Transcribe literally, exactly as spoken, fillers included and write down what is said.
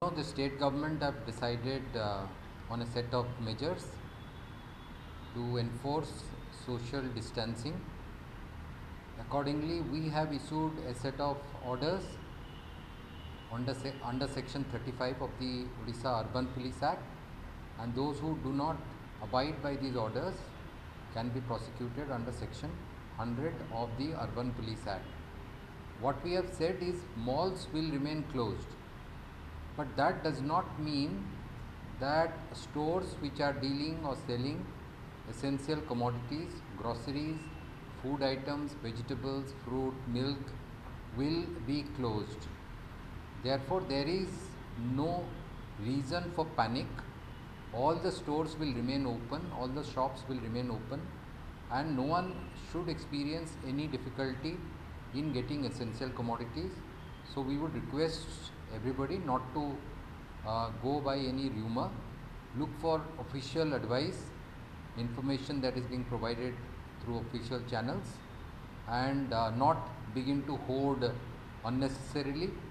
know, the state government have decided uh, on a set of measures to enforce social distancing. Accordingly, we have issued a set of orders under, se under section thirty-five of the Odisha Urban Police Act, and those who do not abide by these orders can be prosecuted under section one hundred of the Urban Police Act. What we have said is malls will remain closed, but that does not mean that stores which are dealing or selling essential commodities, groceries, food items, vegetables, fruit, milk will be closed. Therefore, there is no reason for panic. All the stores will remain open, all the shops will remain open, and no one should experience any difficulty in getting essential commodities. So we would request everybody not to uh, go by any rumor. Look for official advice, information that is being provided through official channels, and uh, not begin to hoard unnecessarily.